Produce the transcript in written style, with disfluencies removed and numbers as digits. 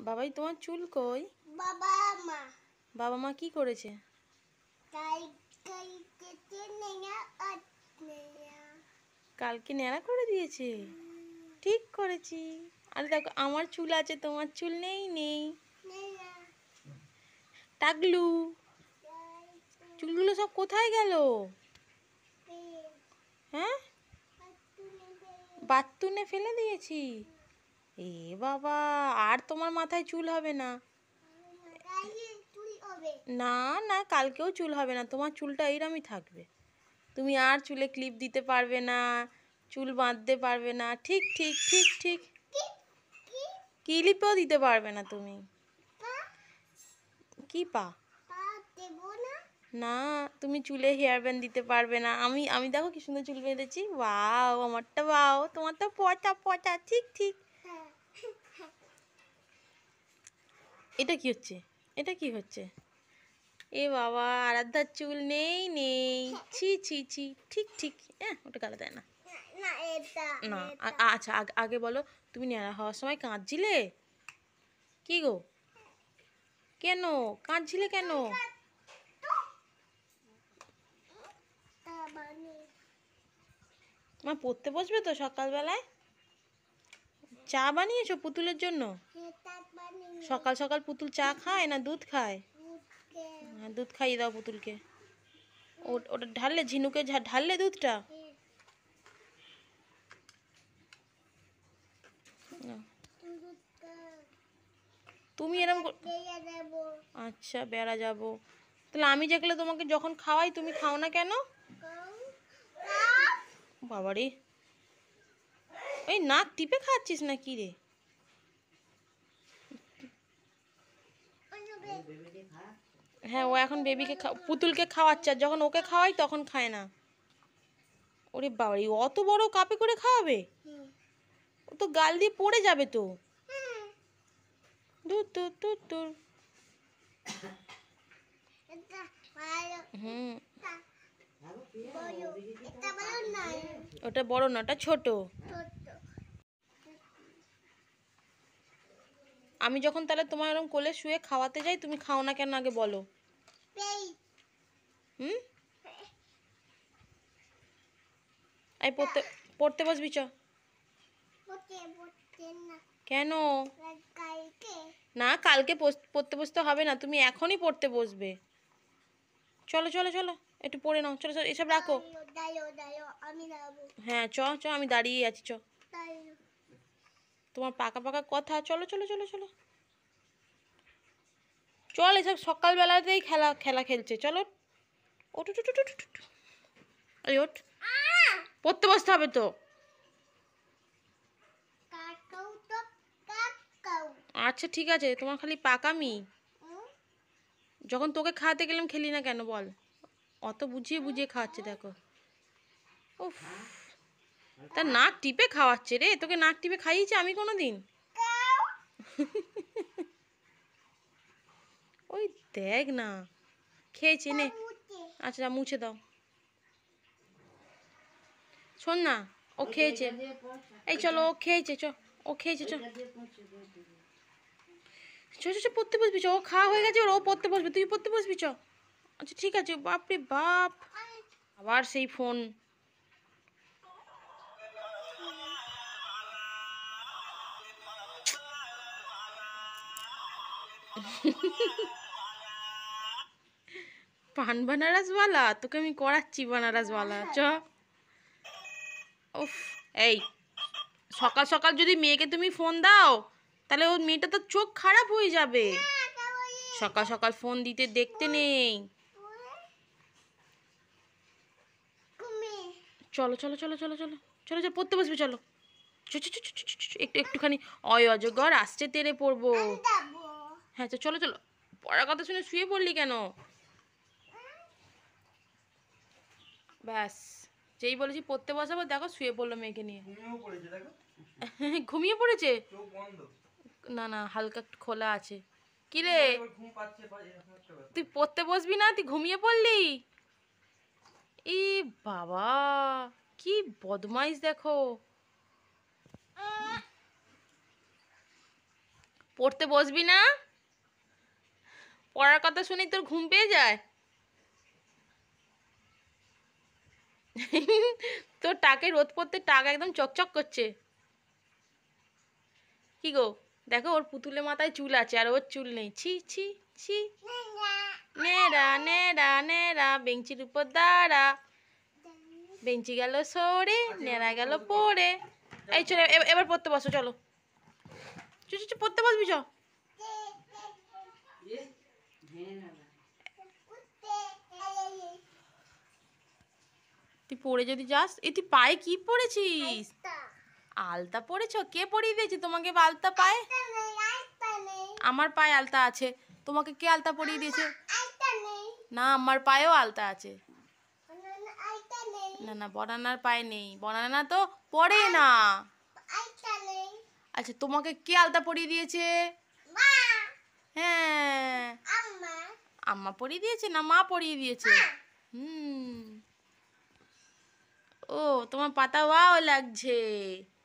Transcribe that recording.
বাবাই তোমার চুল কই? বাবা মা বাবা মা কি করেছে? কালকে ন্যাড়া করে দিয়েছে। ঠিক করেছি। আরে দেখো আমার চুল আছে তোমার চুল নেই নেই। টাকলু চুলগুলো সব কোথায় গেল? হ্যাঁ বাথরুমে ফেলে দিয়েছি। এ বাবা আর তোমার মাথায় চুল হবে না। না না কালকেও চুল হবে না, তোমার চুলটা এইরকমই থাকবে। তুমি আর চুলে ক্লিপ দিতে পারবে না, চুল বাঁধতে পারবে না। ঠিক ঠিক ঠিক ঠিক ক্লিপও দিতে পারবে না তুমি। কি পা? না তুমি চুলে হেয়ার ব্যান্ড দিতে পারবে না। আমি আমি দেখো কি সুন্দর চুল বেঁধেছি। ওয়াও আমারটা ওয়াও, তোমারটা পচা পচা। ঠিক ঠিক। এটা কি হচ্ছে? এটা কি হচ্ছে? এ বাবা আরাধ্যার চুল নেই নেই। ছি ছি ছি। ঠিক ঠিক। ওটা গালে দেয় না। না আচ্ছা আগে বলো, তুমি ন্যাড়া হওয়ার সময় কাঁদছিলে? কি গো কেন কাঁদছিলে কেন? মা পড়তে বসবে তো সকালবেলায়? চা বানিয়েছো পুতুলের জন্য? সকাল সকাল পুতুল চা খায় না দুধ খায়? দুধ খাইয়ে দাও পুতুলকে। ওটা ঢাললে ঝিনুকে ঢাললে দুধটা? তুমি এরকম আচ্ছা বেড়া যাবো তাহলে আমি যেগুলো তোমাকে যখন খাওয়াই তুমি খাও না কেন? বাবারে ওই নাক টিপে খাচ্ছিস না কি রে? হ্যাঁ ও এখন বেবিকে পুতুলকে খাওয়াচ্ছে, আর যখন ওকে খাওয়াই তখন খায় না। ওরে বাবারে অত বড় কাপে করে খাওয়াবে? ও তো গাল দিয়ে পড়ে যাবে তো। দূর দূর দূর দূর। হুম ওটা বড় না, ওটা ছোট। আমি যখন তাহলে তোমার এরকম কোলে শুয়ে খাওয়াতে যাই তুমি খাও না কেন আগে বলো? হুম এই পড়তে বসবি চ। কেন? না কালকে পড়তে বসতে হবে না, তুমি এখনই পড়তে বসবে। চলো চলো চলো একটু পড়ে নাও। চলো চলো এসব রাখো। হ্যাঁ চ চ আমি দাঁড়িয়ে আছি চ। তোমার পাকা পাকা কথা। চলো চলো চলো চলো চল, এসব সকালবেলাতেই খেলা খেলা খেলছে। চলো ওঠ ওঠ ওঠ ওঠ ওঠ। এই ওঠ পড়তে বসতে হবে তো। আচ্ছা ঠিক আছে, তোমার খালি পাকামি। যখন তোকে খাওয়াতে গেলাম খেলি না কেন বল? অত বুঝিয়ে বুঝিয়ে খাওয়াচ্ছে দেখো। উফ তার নাক টিপে খাওয়াচ্ছে রে। তোকে নাক টিপে খাইয়েছি আমি কোনো দিন? ওই দেখ না খেয়েছি নে। আচ্ছা মুছে দাও। শোন না ও খেয়েছে। এই চলো ও খেয়েছে চ। ও খেয়েছে চ চ চ পড়তে বসবি চ। ও খাওয়া হয়ে গেছে ও পড়তে বসবে, তুই পড়তে বসবি চ। আচ্ছা ঠিক আছে। বাপরে বাপ আবার সেই ফোন। পান বানারসওয়ালা তোকে আমি করাচ্ছি বানারসওয়ালা চ। উফ এই সকাল সকাল যদি মেয়েকে তুমি ফোন দাও তাহলে ওর মেয়েটা তো চোখ খারাপ হয়ে যাবে। সকাল সকাল ফোন দিতে দেখতে নেই। চলো চলো চলো চলো চলো চলো চলো পড়তে বসবে চলো। একটুখানি অজগর আসছে তেরে পড়বো। হ্যাঁ চলো চলো। পড়ার কথা শুনে শুয়ে পড়লি কেন? ব্যাস যেই বলেছি পড়তে বসাবো দেখো শুয়ে পড়লো মেয়েকে নিয়ে। ঘুমিয়ে পড়েছে? না না হালকা একটু খোলা আছে। কি রে তুই পড়তে বসবি না, তুই ঘুমিয়ে পড়লি? ই বাবা কি বদমাইশ দেখো। পড়তে বসবি না? পড়ার কথা শুনে তোর ঘুম পেয়ে যায়? তোর টাকে রোদ পড়তে টাক একদম চকচক করছে। কি গো, দেখো ওর পুতুলে মাথায় চুল আছে আর ওর চুল নেই। ছি ছি ছি। নেড়া নেড়া নেড়া বেঞ্চির উপর দাঁড়া, বেঞ্চি গেল সরে, নেড়া গেল পড়ে। এই চলো এবার পড়তে বসো, চলো পড়তে বসবি চ। তুই পড়ে যদি যাস, এই তুই পায়ে কি পড়েছিস? আলতা পড়েছ? কে পরিয়ে দিয়েছে তোমাকে আলতা পায়ে? আমার পায়ে আলতা আছে, তোমাকে কে আলতা পরিয়ে দিয়েছে? না, আমার পায়েও আলতা আছে। না না, বনানার পায়ে নেই, বনানা তো পড়ে না। আচ্ছা, তোমাকে কে আলতা পরিয়ে দিয়েছে? হ্যাঁ, আম্মা পরিয়ে দিয়েছে না মা পরিয়ে দিয়েছে? হুম। ও, তোমার পাতা ওয়াও লাগছে।